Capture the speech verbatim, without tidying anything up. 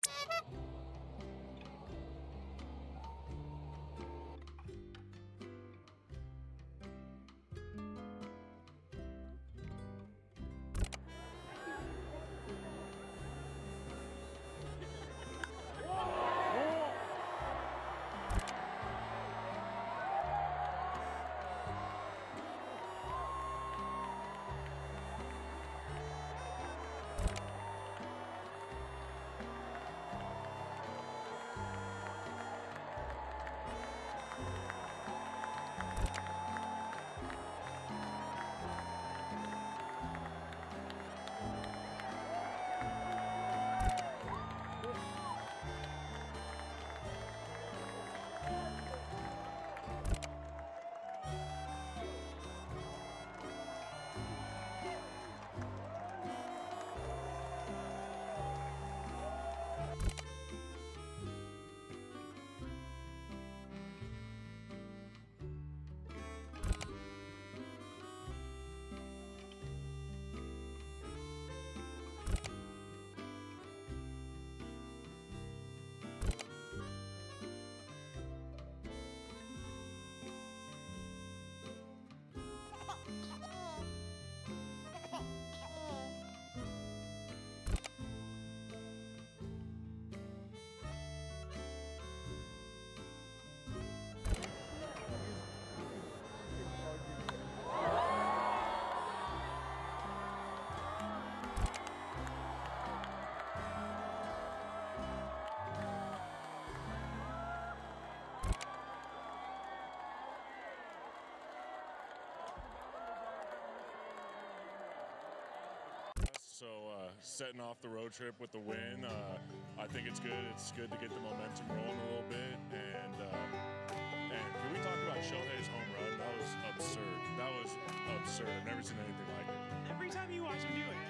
So uh, setting off the road trip with the win, uh, I think it's good. It's good to get the momentum rolling a little bit. And uh, and can we talk about Shohei's home run? That was absurd. That was absurd. I've never seen anything like it. Every time you watch him do it,